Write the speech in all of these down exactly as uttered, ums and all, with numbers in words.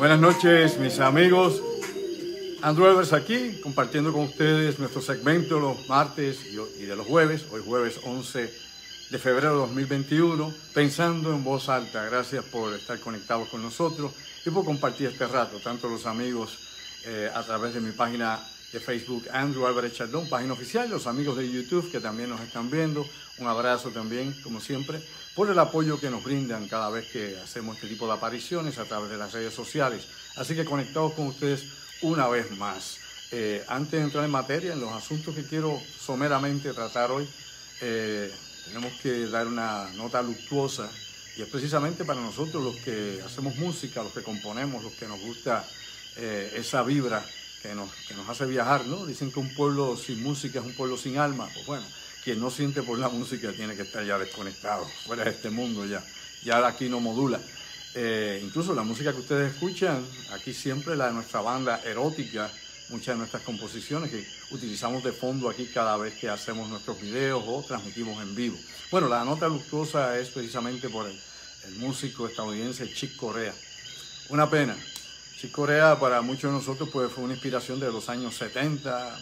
Buenas noches, mis amigos. Andrew Evers aquí, compartiendo con ustedes nuestro segmento los martes y de los jueves. Hoy jueves once de febrero de dos mil veintiuno, pensando en voz alta. Gracias por estar conectados con nosotros y por compartir este rato, tanto los amigos eh, a través de mi página de Facebook, Andrew Álvarez Chardón, página oficial, los amigos de YouTube que también nos están viendo. Un abrazo también, como siempre, por el apoyo que nos brindan cada vez que hacemos este tipo de apariciones a través de las redes sociales. Así que conectados con ustedes una vez más. Eh, antes de entrar en materia, en los asuntos que quiero someramente tratar hoy, eh, tenemos que dar una nota luctuosa, y es precisamente para nosotros los que hacemos música, los que componemos, los que nos gusta eh, esa vibra que nos, que nos hace viajar, ¿no? Dicen que un pueblo sin música es un pueblo sin alma. Pues bueno, quien no siente por la música tiene que estar ya desconectado, fuera de este mundo ya. Ya aquí no modula. Eh, incluso la música que ustedes escuchan, aquí siempre la de nuestra banda erótica, muchas de nuestras composiciones que utilizamos de fondo aquí cada vez que hacemos nuestros videos o transmitimos en vivo. Bueno, la nota luctuosa es precisamente por el, el músico estadounidense Chick Corea. Una pena. Chick Corea para muchos de nosotros pues, fue una inspiración de los años setenta.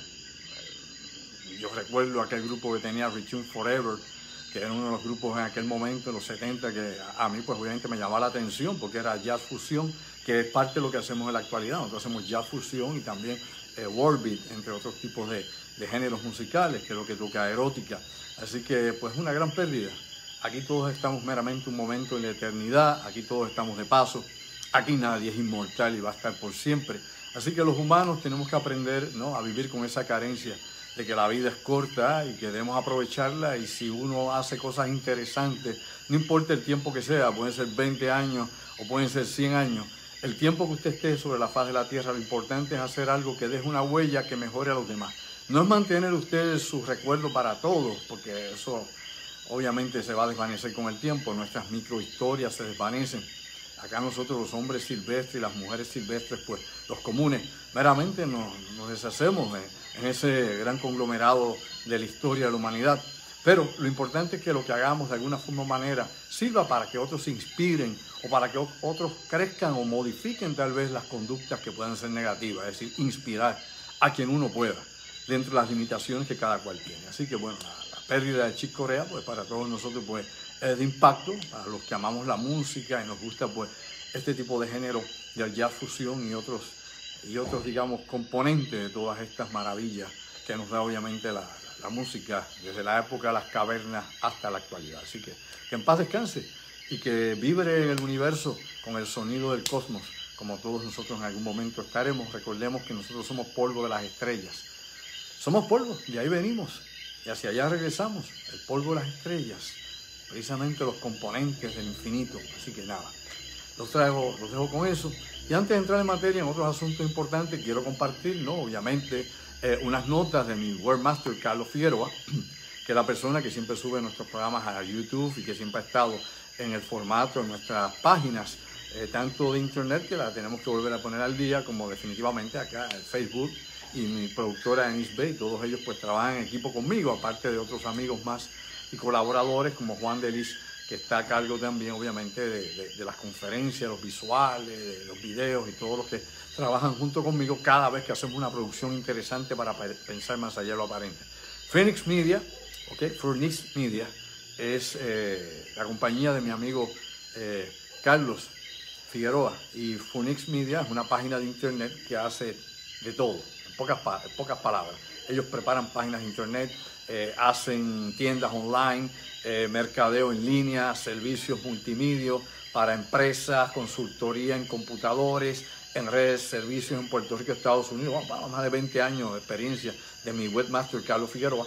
Yo recuerdo aquel grupo que tenía Return Forever, que era uno de los grupos en aquel momento, en los setenta, que a mí pues obviamente me llamaba la atención porque era jazz fusión, que es parte de lo que hacemos en la actualidad. Nosotros hacemos jazz fusión y también eh, world beat, entre otros tipos de, de géneros musicales, que es lo que toca erótica. Así que pues una gran pérdida. Aquí todos estamos meramente un momento en la eternidad, aquí todos estamos de paso, aquí nadie es inmortal y va a estar por siempre. Así que los humanos tenemos que aprender, ¿no?, a vivir con esa carencia de que la vida es corta y que debemos aprovecharla, y si uno hace cosas interesantes, no importa el tiempo que sea, pueden ser veinte años o pueden ser cien años, el tiempo que usted esté sobre la faz de la tierra, lo importante es hacer algo que deje una huella que mejore a los demás. No es mantener usted su recuerdo para todos, porque eso obviamente se va a desvanecer con el tiempo, nuestras microhistorias se desvanecen. Acá nosotros los hombres silvestres y las mujeres silvestres, pues los comunes, meramente nos, nos deshacemos en, en ese gran conglomerado de la historia de la humanidad. Pero lo importante es que lo que hagamos de alguna forma o manera sirva para que otros se inspiren o para que otros crezcan o modifiquen tal vez las conductas que puedan ser negativas, es decir, inspirar a quien uno pueda dentro de las limitaciones que cada cual tiene. Así que bueno, la, la pérdida de Chick Corea, pues para todos nosotros pues es de impacto, para los que amamos la música y nos gusta pues este tipo de género del jazz fusión y otros, y otros digamos componentes de todas estas maravillas que nos da obviamente la, la música desde la época de las cavernas hasta la actualidad. Así que que en paz descanse y que vibre en el universo con el sonido del cosmos, como todos nosotros en algún momento estaremos. Recordemos que nosotros somos polvo de las estrellas. Somos polvo, de ahí venimos y hacia allá regresamos, el polvo de las estrellas, precisamente los componentes del infinito. Así que nada, los, traigo, los dejo con eso. Y antes de entrar en materia, en otros asuntos importantes, quiero compartir, ¿no?, obviamente, eh, unas notas de mi webmaster Carlos Figueroa, que es la persona que siempre sube nuestros programas a YouTube y que siempre ha estado en el formato de nuestras páginas, eh, tanto de internet, que la tenemos que volver a poner al día, como definitivamente acá en Facebook, y mi productora en East Bay. Todos ellos pues trabajan en equipo conmigo, aparte de otros amigos más y colaboradores como Juan Delis, que está a cargo también obviamente de, de, de las conferencias, los visuales, de los videos y todos los que trabajan junto conmigo cada vez que hacemos una producción interesante para pensar más allá de lo aparente. Phoenix Media, ok, Phoenix Media es eh, la compañía de mi amigo eh, Carlos Figueroa, y Phoenix Media es una página de internet que hace de todo, en pocas, en pocas palabras. Ellos preparan páginas de internet, eh, hacen tiendas online, eh, mercadeo en línea, servicios multimedia para empresas, consultoría en computadores, en redes, servicios en Puerto Rico, Estados Unidos. Bueno, más de veinte años de experiencia de mi webmaster Carlos Figueroa.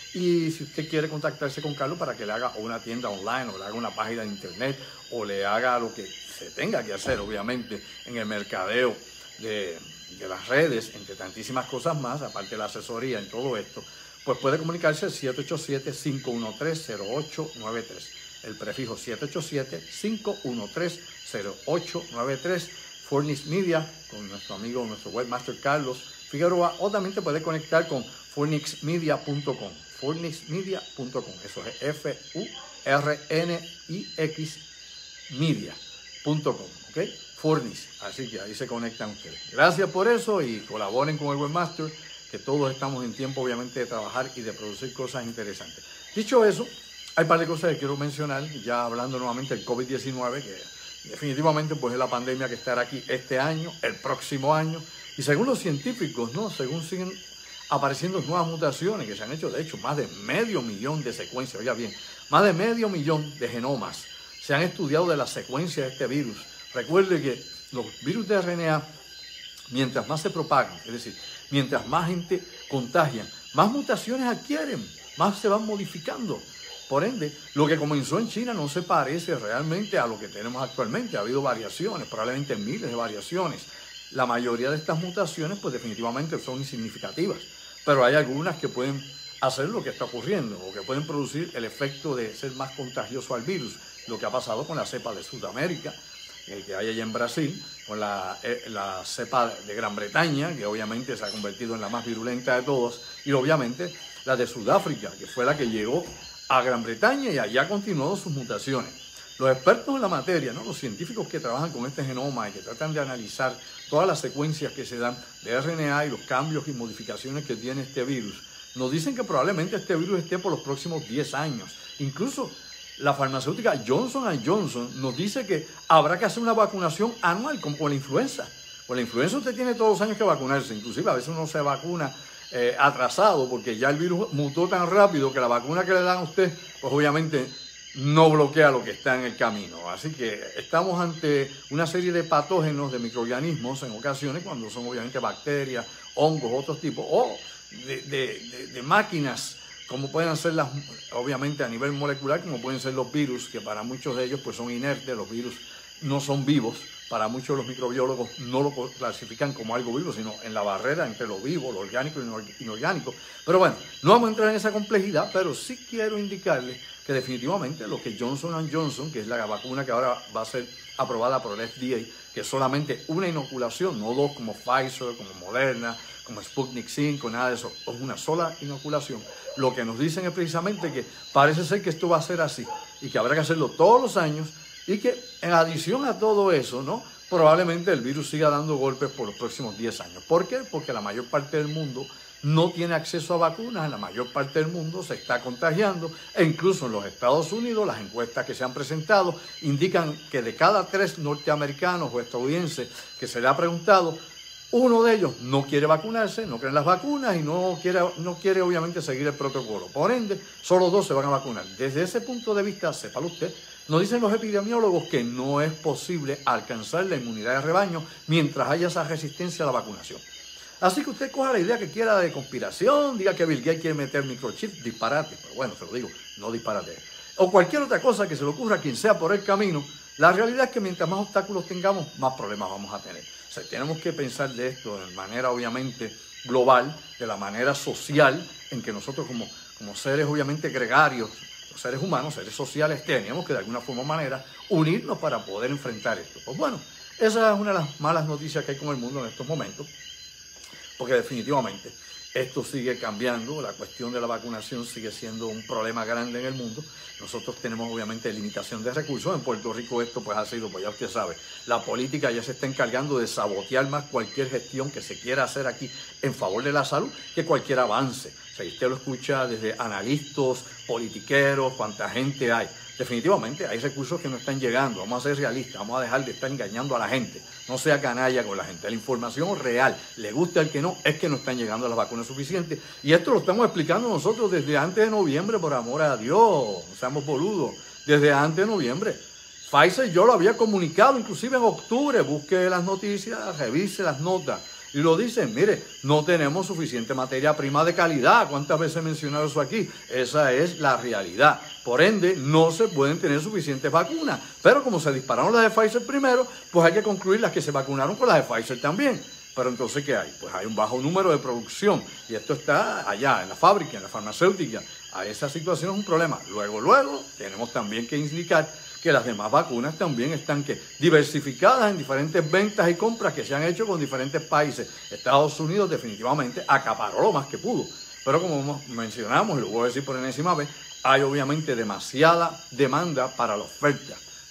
Y si usted quiere contactarse con Carlos para que le haga una tienda online o le haga una página de internet o le haga lo que se tenga que hacer, obviamente, en el mercadeo de, de las redes, entre tantísimas cosas más, aparte de la asesoría en todo esto, pues puede comunicarse al siete ocho siete, cinco uno tres, cero ocho nueve tres. El prefijo siete ocho siete, cinco uno tres, cero ocho nueve tres. Phoenix Media, con nuestro amigo, nuestro webmaster Carlos Figueroa, o también te puedes conectar con phoenix media punto com. phoenix media punto com. Eso es F U R N I X Media. punto com, ¿ok? Furnish, así que ahí se conectan ustedes. Gracias por eso y colaboren con el Webmaster, que todos estamos en tiempo obviamente de trabajar y de producir cosas interesantes. Dicho eso, hay un par de cosas que quiero mencionar, ya hablando nuevamente del COVID diecinueve, que definitivamente pues es la pandemia que estará aquí este año, el próximo año, y según los científicos, ¿no? Según siguen apareciendo nuevas mutaciones que se han hecho, de hecho, más de medio millón de secuencias, oiga bien, más de medio millón de genomas se han estudiado de la secuencia de este virus. Recuerde que los virus de R N A, mientras más se propagan, es decir, mientras más gente contagian, más mutaciones adquieren, más se van modificando. Por ende, lo que comenzó en China no se parece realmente a lo que tenemos actualmente. Ha habido variaciones, probablemente miles de variaciones. La mayoría de estas mutaciones, pues definitivamente son insignificativas, pero hay algunas que pueden hacer lo que está ocurriendo o que pueden producir el efecto de ser más contagioso al virus, lo que ha pasado con la cepa de Sudamérica, el que hay allá en Brasil, con la, la cepa de Gran Bretaña, que obviamente se ha convertido en la más virulenta de todas, y obviamente la de Sudáfrica, que fue la que llegó a Gran Bretaña y allá ha continuado sus mutaciones. Los expertos en la materia, ¿no? Los científicos que trabajan con este genoma y que tratan de analizar todas las secuencias que se dan de R N A y los cambios y modificaciones que tiene este virus, nos dicen que probablemente este virus esté por los próximos diez años. Incluso la farmacéutica Johnson and Johnson nos dice que habrá que hacer una vacunación anual, como con la influenza. Con la influenza usted tiene todos los años que vacunarse, inclusive a veces uno se vacuna eh, atrasado porque ya el virus mutó tan rápido que la vacuna que le dan a usted, pues obviamente no bloquea lo que está en el camino. Así que estamos ante una serie de patógenos, de microorganismos en ocasiones, cuando son obviamente bacterias, hongos, otros tipos, o de, de, de, de máquinas, como pueden ser las, obviamente a nivel molecular, como pueden ser los virus, que para muchos de ellos pues son inertes, los virus no son vivos. Para muchos de los microbiólogos no lo clasifican como algo vivo, sino en la barrera entre lo vivo, lo orgánico y lo inorgánico. Pero bueno, no vamos a entrar en esa complejidad, pero sí quiero indicarles que definitivamente lo que Johnson and Johnson, que es la vacuna que ahora va a ser aprobada por el F D A, que es solamente una inoculación, no dos como Pfizer, como Moderna, como Sputnik cinco, nada de eso, es una sola inoculación. Lo que nos dicen es precisamente que parece ser que esto va a ser así y que habrá que hacerlo todos los años y que en adición a todo eso, ¿no? Probablemente el virus siga dando golpes por los próximos diez años. ¿Por qué? Porque la mayor parte del mundo no tiene acceso a vacunas, en la mayor parte del mundo se está contagiando, e incluso en los Estados Unidos las encuestas que se han presentado indican que de cada tres norteamericanos o estadounidenses que se le ha preguntado, uno de ellos no quiere vacunarse, no cree en las vacunas y no quiere, no quiere obviamente seguir el protocolo. Por ende, solo dos se van a vacunar. Desde ese punto de vista, sépalo usted, nos dicen los epidemiólogos que no es posible alcanzar la inmunidad de rebaño mientras haya esa resistencia a la vacunación. Así que usted coja la idea que quiera de conspiración, diga que Bill Gates quiere meter microchip, disparate, pero bueno, se lo digo, no disparate. O cualquier otra cosa que se le ocurra a quien sea por el camino, la realidad es que mientras más obstáculos tengamos, más problemas vamos a tener. O sea, tenemos que pensar de esto de manera obviamente global, de la manera social, en que nosotros como, como seres obviamente gregarios, los seres humanos, seres sociales, tenemos que de alguna forma o manera unirnos para poder enfrentar esto. Pues bueno, esa es una de las malas noticias que hay con el mundo en estos momentos, porque definitivamente esto sigue cambiando, la cuestión de la vacunación sigue siendo un problema grande en el mundo. Nosotros tenemos obviamente limitación de recursos. En Puerto Rico esto pues ha sido, pues ya usted sabe, la política ya se está encargando de sabotear más cualquier gestión que se quiera hacer aquí en favor de la salud que cualquier avance. O sea, usted lo escucha desde analistas, politiqueros, cuánta gente hay. Definitivamente hay recursos que no están llegando. Vamos a ser realistas, vamos a dejar de estar engañando a la gente. No sea canalla con la gente. La información real, le guste al que no, es que no están llegando las vacunas suficientes. Y esto lo estamos explicando nosotros desde antes de noviembre, por amor a Dios. No seamos boludos. Desde antes de noviembre. Pfizer yo lo había comunicado, inclusive en octubre. Busque las noticias, revise las notas. Y lo dicen, mire, no tenemos suficiente materia prima de calidad. ¿Cuántas veces he mencionado eso aquí? Esa es la realidad. Por ende, no se pueden tener suficientes vacunas. Pero como se dispararon las de Pfizer primero, pues hay que concluir las que se vacunaron con las de Pfizer también. Pero entonces, ¿qué hay? Pues hay un bajo número de producción. Y esto está allá, en la fábrica, en la farmacéutica. A esa situación es un problema. Luego, luego, tenemos también que indicar que las demás vacunas también están que diversificadas en diferentes ventas y compras que se han hecho con diferentes países. Estados Unidos definitivamente acaparó lo más que pudo. Pero como mencionamos, y lo voy a decir por enésima vez, hay obviamente demasiada demanda para la oferta.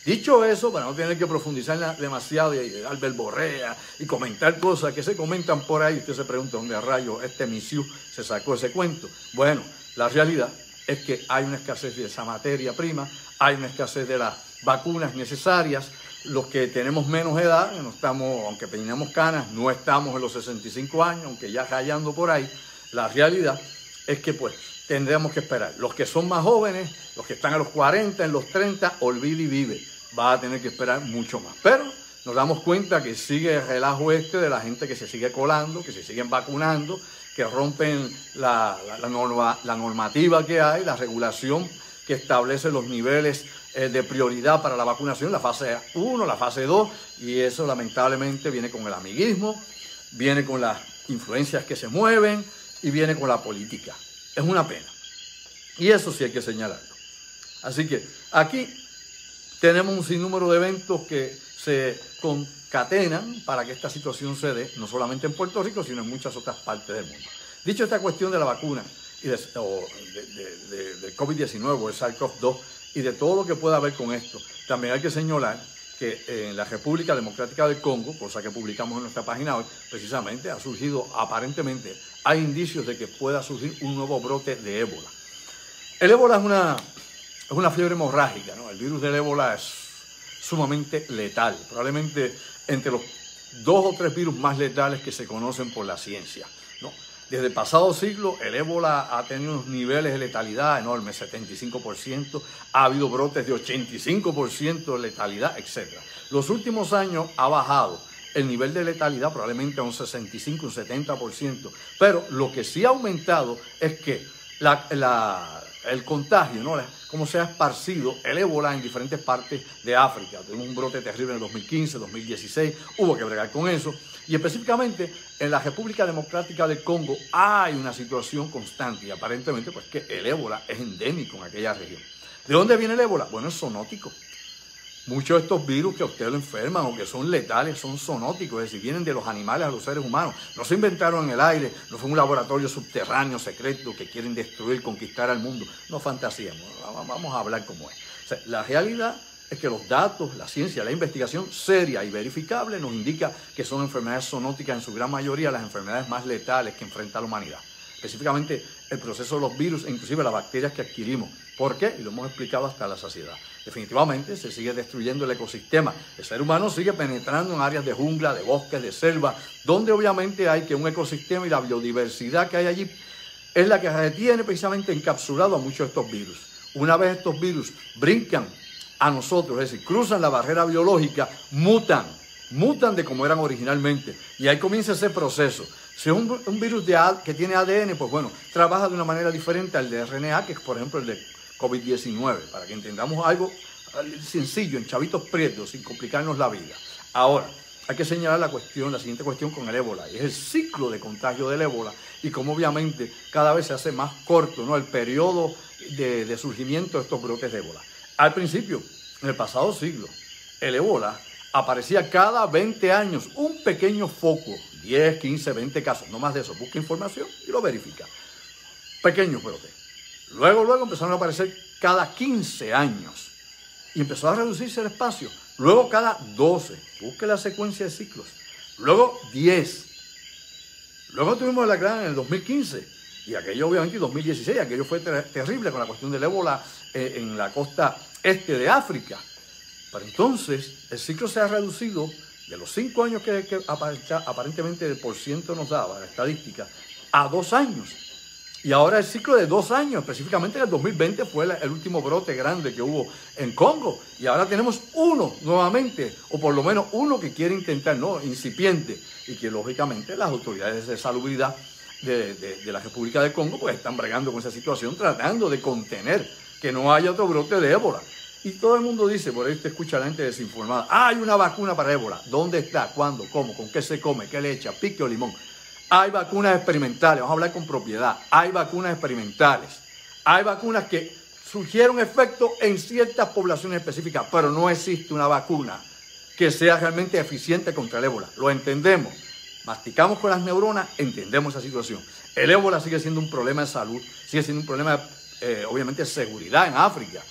Dicho eso, para no tener que profundizar demasiado y dar verborrea y comentar cosas que se comentan por ahí, usted se pregunta dónde a rayos este Misiu se sacó ese cuento. Bueno, la realidad es que hay una escasez de esa materia prima, hay una escasez de las vacunas necesarias. Los que tenemos menos edad, no estamos, aunque peinamos canas, no estamos en los sesenta y cinco años, aunque ya rayando por ahí, la realidad es que pues tendremos que esperar. Los que son más jóvenes, los que están a los cuarenta, en los treinta, olvide y vive. Va a tener que esperar mucho más. Pero nos damos cuenta que sigue el relajo este de la gente que se sigue colando, que se siguen vacunando, que rompen la, la, la, norma, la normativa que hay, la regulación que establece los niveles eh, de prioridad para la vacunación, la fase uno, la fase dos, y eso lamentablemente viene con el amiguismo, viene con las influencias que se mueven y viene con la política. Es una pena. Y eso sí hay que señalarlo. Así que aquí tenemos un sinnúmero de eventos que se concatenan para que esta situación se dé, no solamente en Puerto Rico, sino en muchas otras partes del mundo. Dicho esta cuestión de la vacuna y de, o de, de, de, de COVID diecinueve o el SARS-CoV dos y de todo lo que pueda haber con esto, también hay que señalar que en la República Democrática del Congo, cosa que publicamos en nuestra página hoy, precisamente ha surgido, aparentemente, hay indicios de que pueda surgir un nuevo brote de ébola. El ébola es una, es una fiebre hemorrágica, ¿no? El virus del ébola es sumamente letal, probablemente entre los dos o tres virus más letales que se conocen por la ciencia, ¿no? Desde el pasado siglo, el ébola ha tenido unos niveles de letalidad enormes, setenta y cinco por ciento, ha habido brotes de ochenta y cinco por ciento de letalidad, etcétera. Los últimos años ha bajado el nivel de letalidad probablemente a un sesenta y cinco, un setenta por ciento, pero lo que sí ha aumentado es que la, la, el contagio, ¿no? Cómo se ha esparcido el ébola en diferentes partes de África. Tuvimos un brote terrible en el dos mil quince, dos mil dieciséis, hubo que bregar con eso. Y específicamente en la República Democrática del Congo hay una situación constante y aparentemente pues que el ébola es endémico en aquella región. ¿De dónde viene el ébola? Bueno, es zoonótico. Muchos de estos virus que a usted lo enferman o que son letales son zoonóticos, es decir, vienen de los animales a los seres humanos. No se inventaron en el aire, no fue un laboratorio subterráneo, secreto, que quieren destruir, conquistar al mundo. No fantaseamos, vamos a hablar como es. O sea, la realidad es que los datos, la ciencia, la investigación seria y verificable nos indica que son enfermedades zoonóticas en su gran mayoría, las enfermedades más letales que enfrenta la humanidad. Específicamente el proceso de los virus e inclusive las bacterias que adquirimos. ¿Por qué? Y lo hemos explicado hasta la saciedad. Definitivamente se sigue destruyendo el ecosistema. El ser humano sigue penetrando en áreas de jungla, de bosques, de selva, donde obviamente hay que un ecosistema y la biodiversidad que hay allí es la que retiene precisamente encapsulado a muchos de estos virus. Una vez estos virus brincan a nosotros, es decir, cruzan la barrera biológica, mutan, mutan de como eran originalmente. Y ahí comienza ese proceso. Si es un, un virus de A, que tiene A D N, pues bueno, trabaja de una manera diferente al de R N A, que es por ejemplo el de COVID diecinueve, para que entendamos algo sencillo, en chavitos prietos, sin complicarnos la vida. Ahora, hay que señalar la cuestión, la siguiente cuestión con el ébola, y es el ciclo de contagio del ébola, y cómo obviamente cada vez se hace más corto, ¿no?, el periodo de, de surgimiento de estos brotes de ébola. Al principio, en el pasado siglo, el ébola aparecía cada veinte años, un pequeño foco, diez, quince, veinte casos, no más de eso. Busca información y lo verifica. Pequeños brotes. Luego, luego empezaron a aparecer cada quince años y empezó a reducirse el espacio. Luego cada doce. Busque la secuencia de ciclos. Luego diez. Luego tuvimos la gran en el dos mil quince y aquello obviamente en dos mil dieciséis. Aquello fue ter terrible con la cuestión del ébola eh, en la costa este de África. Pero entonces el ciclo se ha reducido de los cinco años que, que aparentemente el por ciento nos daba la estadística a dos años. Y ahora el ciclo de dos años, específicamente en el dos mil veinte fue la, el último brote grande que hubo en Congo. Y ahora tenemos uno nuevamente, o por lo menos uno que quiere intentar, no, incipiente. Y que lógicamente las autoridades de salubridad de, de, de la República del Congo pues están bregando con esa situación, tratando de contener que no haya otro brote de ébola. Y todo el mundo dice, por ahí usted escucha a la gente desinformada, ah, hay una vacuna para ébola. ¿Dónde está? ¿Cuándo? ¿Cómo? ¿Con qué se come? ¿Qué le echa? ¿Pique o limón? Hay vacunas experimentales, vamos a hablar con propiedad. Hay vacunas experimentales. Hay vacunas que surgieron efecto en ciertas poblaciones específicas, pero no existe una vacuna que sea realmente eficiente contra el ébola. Lo entendemos. Masticamos con las neuronas, entendemos esa situación. El ébola sigue siendo un problema de salud, sigue siendo un problema, eh, obviamente, de seguridad en África.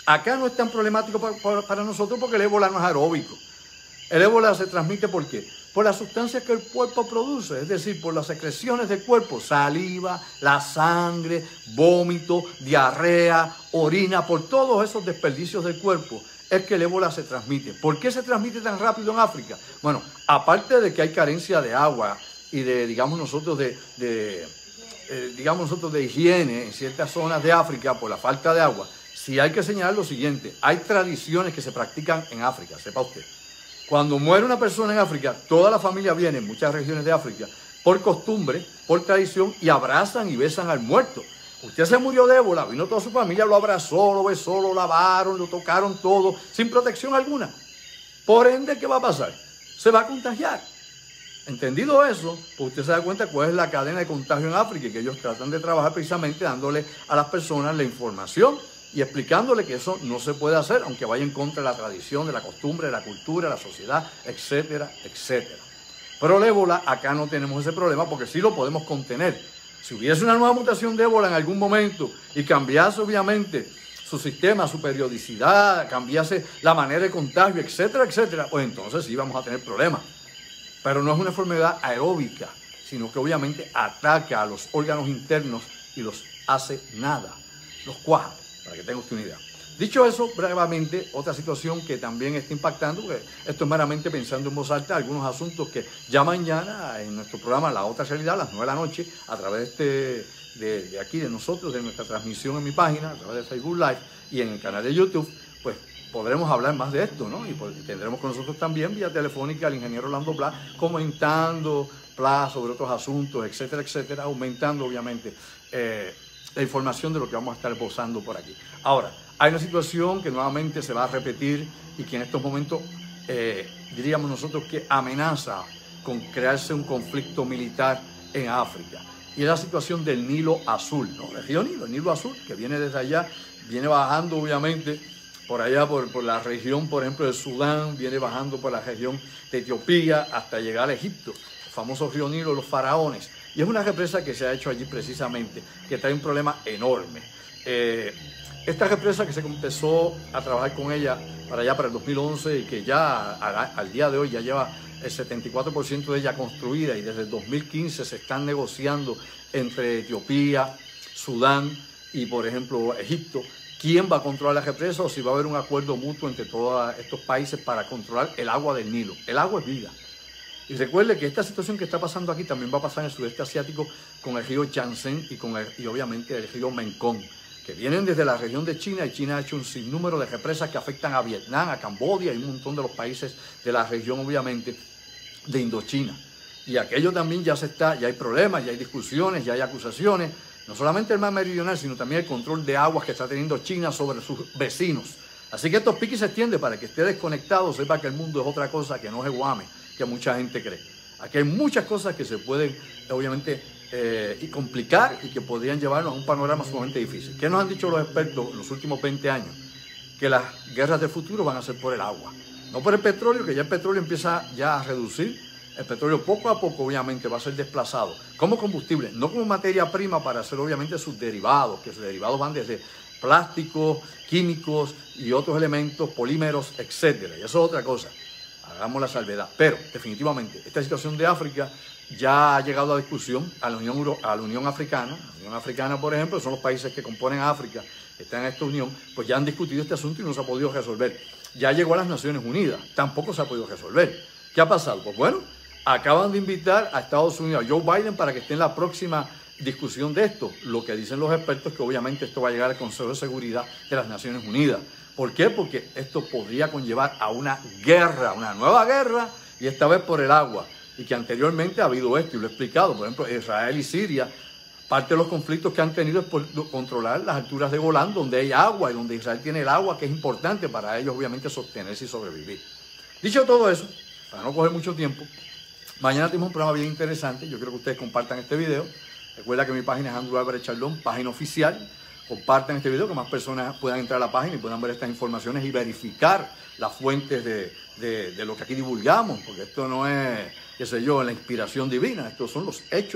Acá no es tan problemático para, para, para nosotros porque el ébola no es aeróbico. El ébola se transmite ¿por qué? Por las sustancias que el cuerpo produce, es decir, por las secreciones del cuerpo, saliva, la sangre, vómito, diarrea, orina, por todos esos desperdicios del cuerpo es que el ébola se transmite. ¿Por qué se transmite tan rápido en África? Bueno, aparte de que hay carencia de agua y de, digamos nosotros, de, de, eh, digamos nosotros, de higiene en ciertas zonas de África por la falta de agua, sí hay que señalar lo siguiente, hay tradiciones que se practican en África, sepa usted. Cuando muere una persona en África, toda la familia viene en muchas regiones de África por costumbre, por tradición, y abrazan y besan al muerto. Usted se murió de ébola, vino toda su familia, lo abrazó, lo besó, lo lavaron, lo tocaron todo, sin protección alguna. Por ende, ¿qué va a pasar? Se va a contagiar. Entendido eso, pues usted se da cuenta cuál es la cadena de contagio en África y que ellos tratan de trabajar precisamente dándole a las personas la información y explicándole que eso no se puede hacer, aunque vaya en contra de la tradición, de la costumbre, de la cultura, de la sociedad, etcétera, etcétera. Pero el ébola, acá no tenemos ese problema porque sí lo podemos contener. Si hubiese una nueva mutación de ébola en algún momento y cambiase obviamente su sistema, su periodicidad, cambiase la manera de contagio, etcétera, etcétera, pues entonces sí vamos a tener problemas. Pero no es una enfermedad aeróbica, sino que obviamente ataca a los órganos internos y los hace nada, los cuaja. Para que tenga usted una idea. Dicho eso, brevemente, otra situación que también está impactando, porque esto es meramente pensando en voz alta, algunos asuntos que ya mañana en nuestro programa La Otra Realidad, a las nueve de la noche, a través de, de, de aquí, de nosotros, de nuestra transmisión en mi página, a través de Facebook Live y en el canal de YouTube, pues podremos hablar más de esto, ¿no? Y pues, tendremos con nosotros también vía telefónica al ingeniero Orlando Blas, comentando Blas sobre otros asuntos, etcétera, etcétera, aumentando obviamente eh, la información de lo que vamos a estar posando por aquí. Ahora, hay una situación que nuevamente se va a repetir y que en estos momentos eh, diríamos nosotros que amenaza con crearse un conflicto militar en África. Y es la situación del Nilo Azul, ¿no? El río Nilo, el Nilo Azul, que viene desde allá, viene bajando obviamente por allá, por, por la región, por ejemplo, de Sudán, viene bajando por la región de Etiopía hasta llegar a Egipto, el famoso río Nilo, los faraones. Y es una represa que se ha hecho allí precisamente, que trae un problema enorme. Eh, esta represa que se empezó a trabajar con ella para allá, para el dos mil once, y que ya a, al día de hoy ya lleva el setenta y cuatro por ciento de ella construida, y desde el dos mil quince se están negociando entre Etiopía, Sudán y, por ejemplo, Egipto, quién va a controlar la represa o si va a haber un acuerdo mutuo entre todos estos países para controlar el agua del Nilo. El agua es vida. Y recuerde que esta situación que está pasando aquí también va a pasar en el sudeste asiático con el río Yangtze y, con el, y obviamente el río Mekong, que vienen desde la región de China, y China ha hecho un sinnúmero de represas que afectan a Vietnam, a Camboya y un montón de los países de la región, obviamente, de Indochina. Y aquello también ya se está, ya hay problemas, ya hay discusiones, ya hay acusaciones, no solamente el mar meridional, sino también el control de aguas que está teniendo China sobre sus vecinos. Así que estos piques se extienden para que esté desconectado, sepa que el mundo es otra cosa que no es Guame, que mucha gente cree. Aquí hay muchas cosas que se pueden, obviamente, eh, y complicar y que podrían llevarnos a un panorama sumamente difícil. ¿Qué nos han dicho los expertos en los últimos veinte años? Que las guerras del futuro van a ser por el agua, no por el petróleo, que ya el petróleo empieza ya a reducir. El petróleo poco a poco obviamente va a ser desplazado como combustible, no como materia prima para hacer obviamente sus derivados, que sus derivados van desde plásticos, químicos y otros elementos, polímeros, etcétera. Y eso es otra cosa. Hagamos la salvedad. Pero, definitivamente, esta situación de África ya ha llegado a discusión a la Unión, Euro, a la Unión Africana. La Unión Africana, por ejemplo, son los países que componen África, que están en esta unión, pues ya han discutido este asunto y no se ha podido resolver. Ya llegó a las Naciones Unidas, tampoco se ha podido resolver. ¿Qué ha pasado? Pues bueno, acaban de invitar a Estados Unidos, a Joe Biden, para que esté en la próxima discusión de esto. Lo que dicen los expertos es que obviamente esto va a llegar al Consejo de Seguridad de las Naciones Unidas. ¿Por qué? Porque esto podría conllevar a una guerra, una nueva guerra, y esta vez por el agua. Y que anteriormente ha habido esto, y lo he explicado. Por ejemplo, Israel y Siria, parte de los conflictos que han tenido es por controlar las alturas de Golán, donde hay agua y donde Israel tiene el agua, que es importante para ellos, obviamente, sostenerse y sobrevivir. Dicho todo eso, para no coger mucho tiempo, mañana tenemos un programa bien interesante. Yo quiero que ustedes compartan este video. Recuerda que mi página es Andrew Álvarez Chardón, página oficial. Compartan este video, que más personas puedan entrar a la página y puedan ver estas informaciones y verificar las fuentes de, de, de lo que aquí divulgamos, porque esto no es, qué sé yo, la inspiración divina, estos son los hechos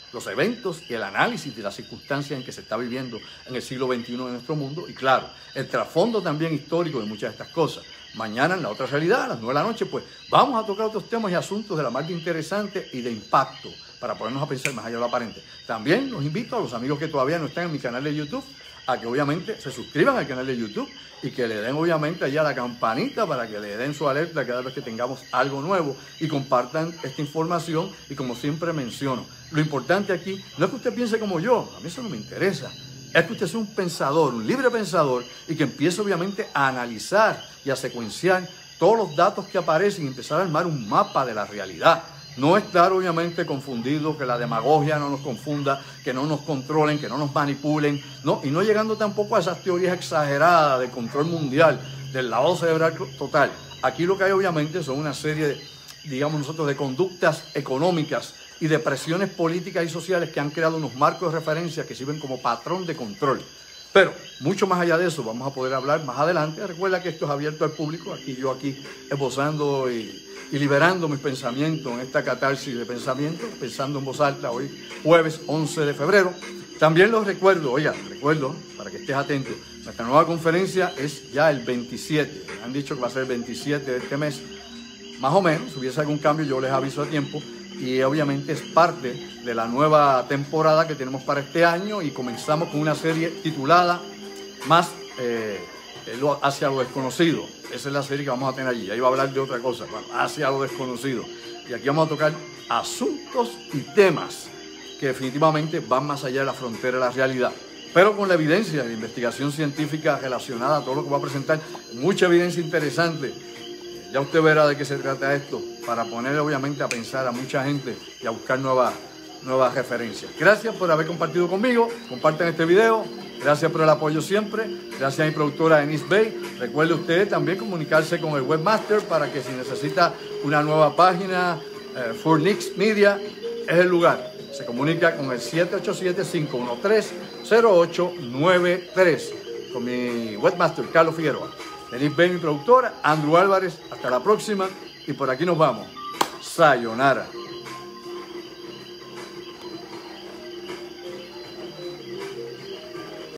los eventos y el análisis de las circunstancias en que se está viviendo en el siglo veintiuno de nuestro mundo y claro, el trasfondo también histórico de muchas de estas cosas. Mañana en La Otra Realidad, a las nueve de la noche, pues vamos a tocar otros temas y asuntos de la más de interesante y de impacto para ponernos a pensar más allá de lo aparente. También los invito a los amigos que todavía no están en mi canal de YouTube a que obviamente se suscriban al canal de YouTube y que le den obviamente allá la campanita para que le den su alerta cada vez que tengamos algo nuevo y compartan esta información y como siempre menciono, lo importante aquí no es que usted piense como yo, a mí eso no me interesa, es que usted sea un pensador, un libre pensador y que empiece obviamente a analizar y a secuenciar todos los datos que aparecen y empezar a armar un mapa de la realidad. No estar obviamente confundido, que la demagogia no nos confunda, que no nos controlen, que no nos manipulen, no, y no llegando tampoco a esas teorías exageradas de control mundial, del lavado cerebral total. Aquí lo que hay obviamente son una serie de, digamos nosotros, de conductas económicas y de presiones políticas y sociales que han creado unos marcos de referencia que sirven como patrón de control. Pero mucho más allá de eso vamos a poder hablar más adelante. Recuerda que esto es abierto al público, aquí yo aquí esbozando y, y liberando mis pensamientos en esta catarsis de pensamiento, pensando en voz alta hoy jueves once de febrero. También los recuerdo, oiga, recuerdo, para que estés atento, nuestra nueva conferencia es ya el veintisiete, me han dicho que va a ser el veintisiete de este mes, más o menos, si hubiese algún cambio yo les aviso a tiempo. Y obviamente es parte de la nueva temporada que tenemos para este año y comenzamos con una serie titulada Más eh, hacia lo desconocido. Esa es la serie que vamos a tener allí. Ahí va a hablar de otra cosa, bueno, hacia lo desconocido. Y aquí vamos a tocar asuntos y temas que definitivamente van más allá de la frontera de la realidad. Pero con la evidencia de investigación científica relacionada a todo lo que va a presentar, mucha evidencia interesante. Ya usted verá de qué se trata esto, para poner obviamente a pensar a mucha gente y a buscar nuevas, nuevas referencias. Gracias por haber compartido conmigo, compartan este video, gracias por el apoyo siempre, gracias a mi productora Denise Bay. Recuerde usted también comunicarse con el webmaster para que si necesita una nueva página, eh, Fornix Media, es el lugar. Se comunica con el siete ocho siete, cinco uno tres, cero ocho nueve tres con mi webmaster Carlos Figueroa. Denise Bay, mi productora, Andrew Álvarez, hasta la próxima y por aquí nos vamos. Sayonara.